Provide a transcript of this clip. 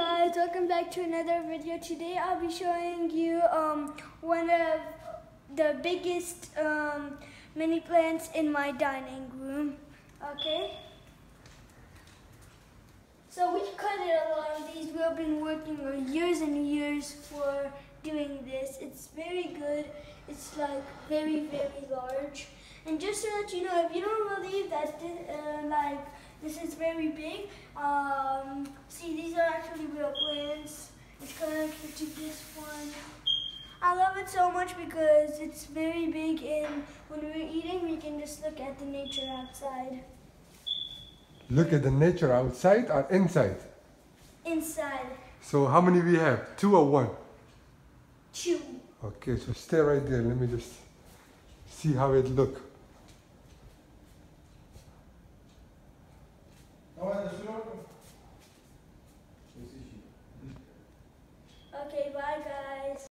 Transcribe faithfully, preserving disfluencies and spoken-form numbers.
guys, welcome back to another video. Today I'll be showing you um, one of the biggest um, mini plants in my dining room. Okay, so we cut it a lot of these. We've been working for years and years for doing this. It's very good. It's like very very large. And just to let you know, if you don't believe that this, uh, like this is very big, um, see, these are actually real plants. It's connected to this one. I love it so much because it's very big, and when we're eating, we can just look at the nature outside. Look at the nature outside or inside? Inside. So how many we have? Two or one? Two. Okay, so stay right there. Let me just see how it look.